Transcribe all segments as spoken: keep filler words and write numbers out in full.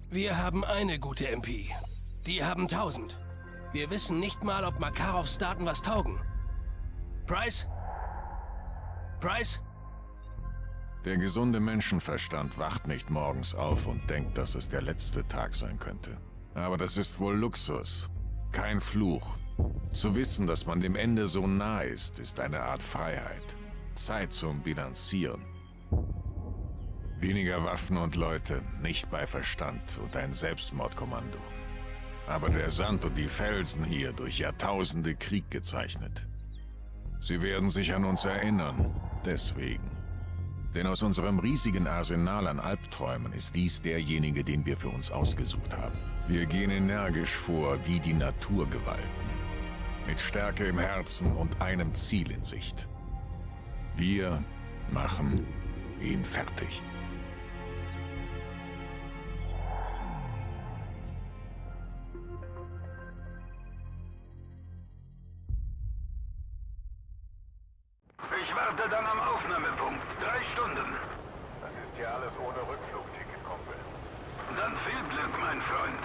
Wir haben eine gute M P. Die haben tausend. Wir wissen nicht mal, ob Makarovs Daten was taugen. Price? Price? Der gesunde Menschenverstand wacht nicht morgens auf und denkt, dass es der letzte Tag sein könnte. Aber das ist wohl Luxus, kein Fluch. Zu wissen, dass man dem Ende so nah ist, ist eine Art Freiheit. Zeit zum Bilanzieren. Weniger Waffen und Leute, nicht bei Verstand und ein Selbstmordkommando. Aber der Sand und die Felsen hier durch Jahrtausende Krieg gezeichnet. Sie werden sich an uns erinnern, deswegen. Denn aus unserem riesigen Arsenal an Albträumen ist dies derjenige, den wir für uns ausgesucht haben. Wir gehen energisch vor wie die Naturgewalten. Mit Stärke im Herzen und einem Ziel in Sicht. Wir machen ihn fertig. Ich warte dann am Aufnahmepunkt. Drei Stunden. Das ist hier alles ohne Rückflugticket, Kumpel. Dann viel Glück, mein Freund.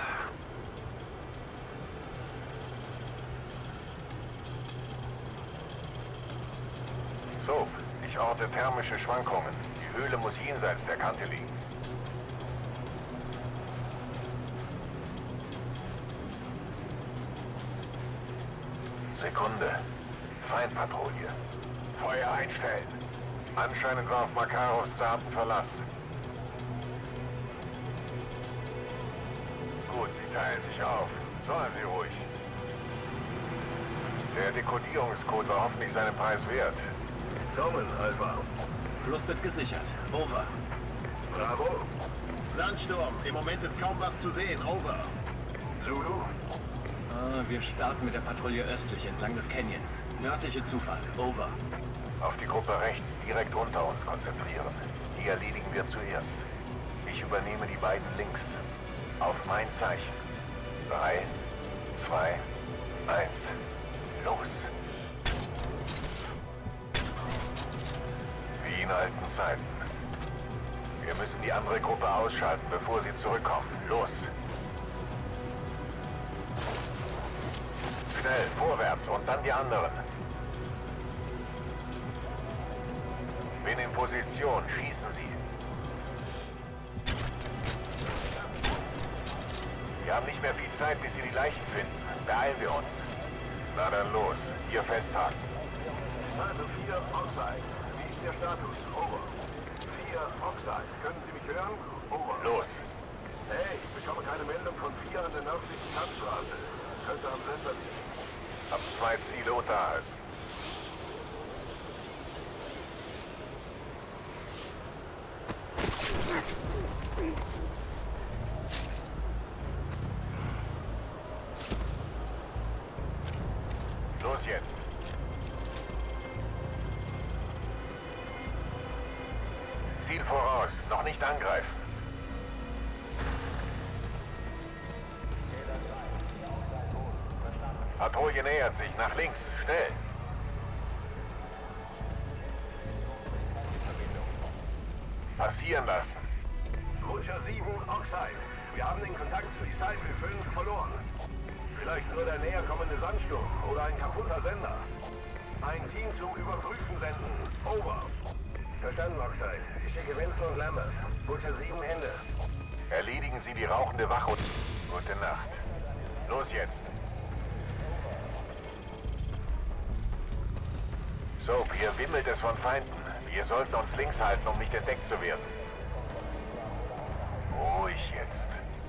So, ich orte thermische Schwankungen. Die Höhle muss jenseits der Kante liegen. Sekunde. Feindpatrouille. Feuer einstellen. Anscheinend war auf Makarovs Daten Verlass. Gut, sie teilen sich auf. Sollen sie ruhig. Der Dekodierungscode war hoffentlich seinen Preis wert. Kommen, Alpha. Fluss wird gesichert. Over. Bravo. Sandsturm. Im Moment ist kaum was zu sehen. Over. Zulu. Ah, wir starten mit der Patrouille östlich entlang des Canyons. Nördliche Zufahrt. Over. Auf die Gruppe rechts, direkt unter uns konzentrieren. Die erledigen wir zuerst. Ich übernehme die beiden links. Auf mein Zeichen. Drei, zwei, eins, los! Wie in alten Zeiten. Wir müssen die andere Gruppe ausschalten, bevor sie zurückkommen. Los! Schnell, vorwärts und dann die anderen. Bin in Position, schießen Sie. Wir haben nicht mehr viel Zeit, bis Sie die Leichen finden. Beeilen wir uns. Na dann los, hier festhalten. Also vier Oxide. Wie ist der Status? Over. vier Oxide. Können Sie mich hören? Over. Los. Hey, ich bekomme keine Meldung von vier an der nördlichen Tanzstraße. Könnte am Sender liegen. Hab zwei Ziele unterhalb. Los jetzt. Ziel voraus, noch nicht angreifen. Patrouille nähert sich, nach links, schnell. Passieren lassen. Butcher sieben, Oxide. Wir haben den Kontakt zu Disciple fünf verloren. Vielleicht nur der näher kommende Sandsturm oder ein kaputter Sender. Ein Team zum Überprüfen senden. Over. Verstanden, Oxide. Ich schicke Vincent und Lambert. Butcher sieben, Ende. Erledigen Sie die rauchende Wache und... Gute Nacht. Los jetzt. So, hier wimmelt es von Feinden. Wir sollten uns links halten, um nicht entdeckt zu werden. Ruhig jetzt.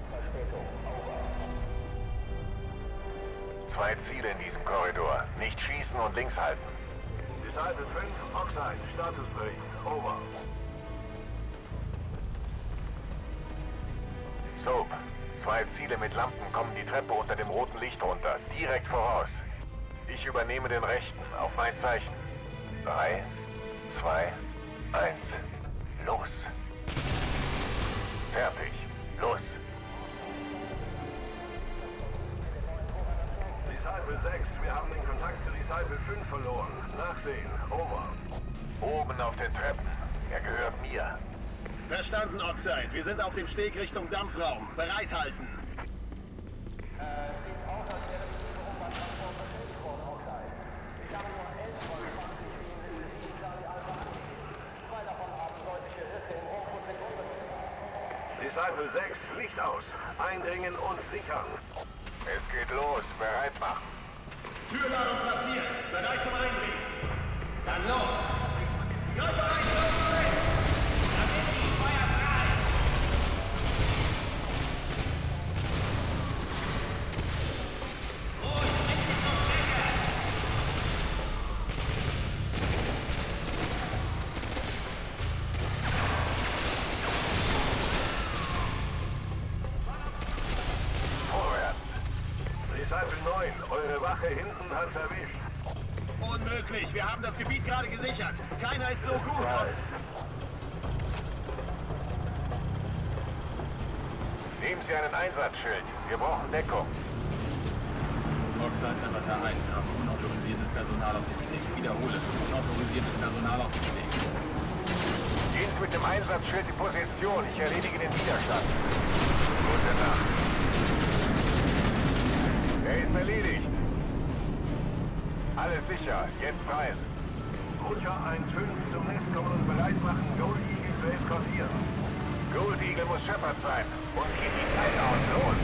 Zwei Ziele in diesem Korridor. Nicht schießen und links halten. Disciple fünf, Oxide. Statusbericht. Over. Soap. Zwei Ziele mit Lampen kommen die Treppe unter dem roten Licht runter. Direkt voraus. Ich übernehme den rechten. Auf mein Zeichen. Drei, zwei, eins. Los. Fertig. Los. Disciple sechs, wir haben den Kontakt zu Disciple fünf verloren. Nachsehen. Over. Oben auf den Treppen. Er gehört mir. Verstanden, Oxide. Wir sind auf dem Steg Richtung Dampfraum. Bereithalten. Disciple sechs, Licht aus. Eindringen und sichern. Es geht los. Bereit machen. Türladung platziert. Bereit zum Eindringen. Dann los. Ja, bereit, los, bereit. Dann ist die Feuer frei. Ruhig, richtig zum Stecker. Vorwärts. Disciple neun, eure Wache hinten hat's erwischt. Unmöglich. Wir haben das Gebiet gerade gesichert. Keiner ist so gut. Nehmen Sie einen Einsatzschild. Wir brauchen Deckung. Oxide Avatar eins haben unautorisiertes Personal auf dem Steg. Wiederhole, unautorisiertes Personal auf dem Steg. Gehen Sie mit dem Einsatzschild die Position. Ich erledige den Widerstand. Gute Nacht. Er ist erledigt. Alles sicher. Jetzt rein. Butcher eins fünf zum Nest kommen und bereit machen, Gold Eagle zu eskortieren. Gold Eagle muss Shepard sein. Und geht die Zeit aus. Los!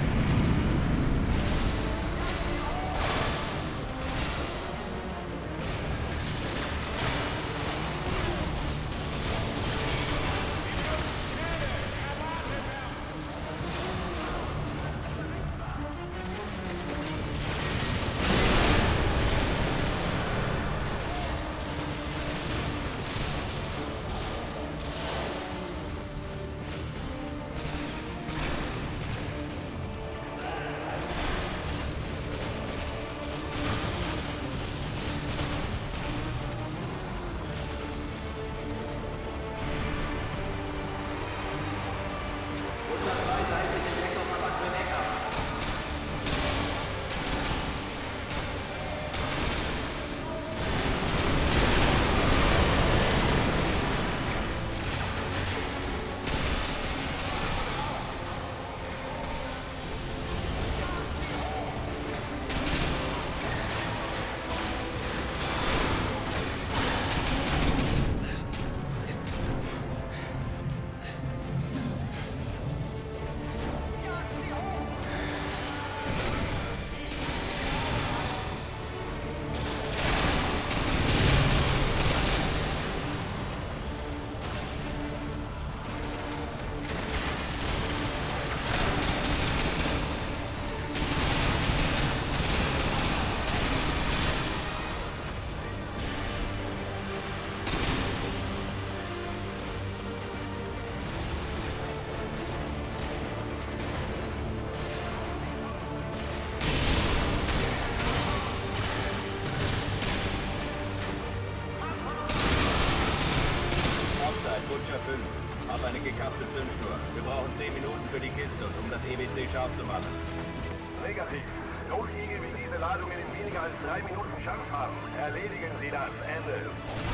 Hab eine gekappte Zündschnur. Wir brauchen zehn Minuten für die Kiste und um das E W C scharf zu machen. Negativ. Gold Eagle will diese Ladungen in weniger als drei Minuten scharf haben. Erledigen Sie das. Ende.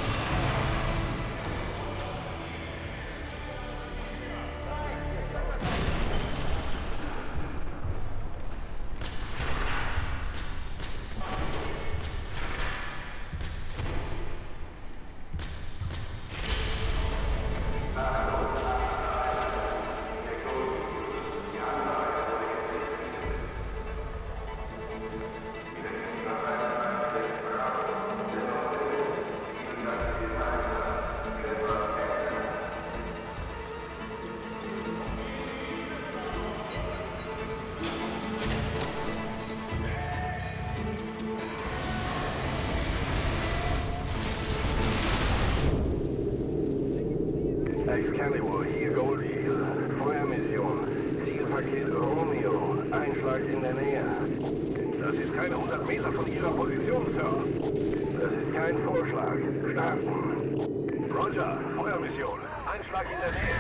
Excalibur, hier Gold Eagle. Feuermission. Zielpaket Romeo. Einschlag in der Nähe. Das ist keine hundert Meter von Ihrer Position, Sir. Das ist kein Vorschlag. Starten. Roger, Feuermission. Einschlag in der Nähe.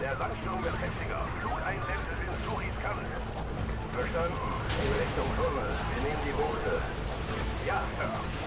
Der Sandsturm wird heftiger. Flugeinsätze sind zu riskant. Verstanden. In Richtung Tunnel. Wir nehmen die Buchte. Ja, Sir.